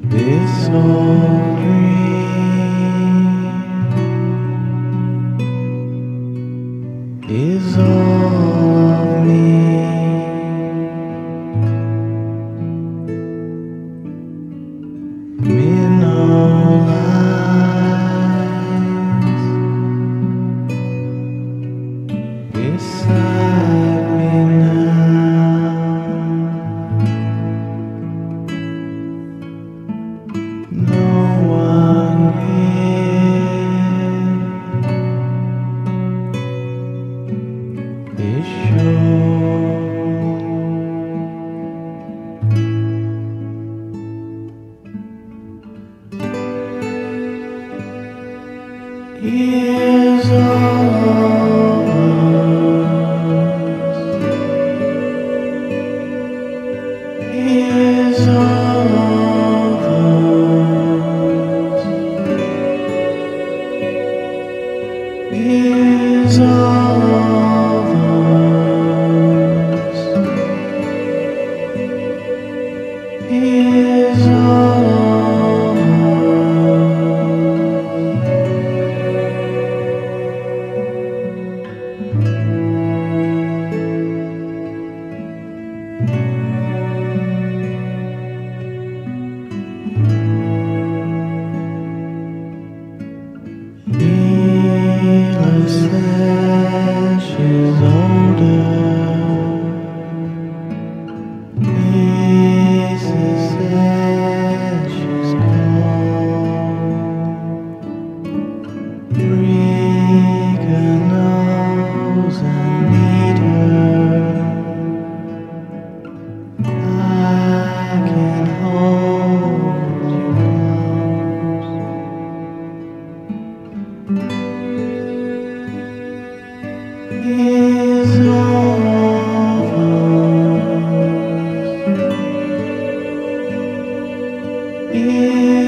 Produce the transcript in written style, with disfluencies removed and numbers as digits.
This old dream is all of me. No lies beside me now. No one here is sure. Is all of us, is all of us, is all of us, is all of us. Needless that she's older, pieces that she's gone, break her nose and meet her. I can hold you close. Is all of us,